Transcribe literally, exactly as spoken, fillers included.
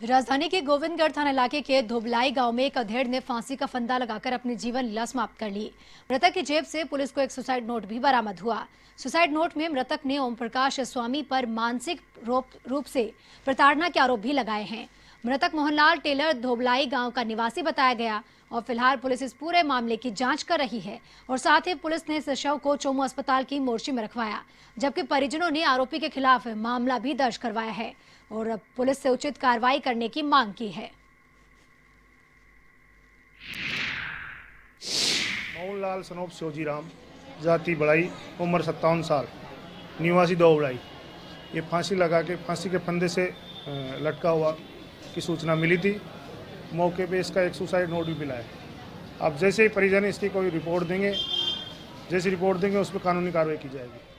राजधानी के गोविंदगढ़ थाना इलाके के धोबलाई गांव में एक अधेड़ ने फांसी का फंदा लगाकर अपनी जीवन लीला समाप्त कर ली। मृतक की जेब से पुलिस को एक सुसाइड नोट भी बरामद हुआ। सुसाइड नोट में मृतक ने ओम प्रकाश स्वामी पर मानसिक रूप से प्रताड़ना के आरोप भी लगाए हैं। मृतक मोहनलाल टेलर धोबलाई गांव का निवासी बताया गया और फिलहाल पुलिस इस पूरे मामले की जांच कर रही है और साथ ही पुलिस ने इस शव को चोमू अस्पताल की मोर्ची में रखवाया, जबकि परिजनों ने आरोपी के खिलाफ मामला भी दर्ज करवाया है और पुलिस से उचित कार्रवाई करने की मांग की है। मोहनलाल सनोप शिवजीराम, जाति बड़ाई, उम्र सत्तावन साल, निवासी धोबलाई। ये फांसी लगा के फांसी के फंदे से लटका हुआ की सूचना मिली थी। मौके पे इसका एक सुसाइड नोट भी मिला है। अब जैसे ही परिजन इसकी कोई रिपोर्ट देंगे, जैसी रिपोर्ट देंगे उस पर कानूनी कार्रवाई की जाएगी।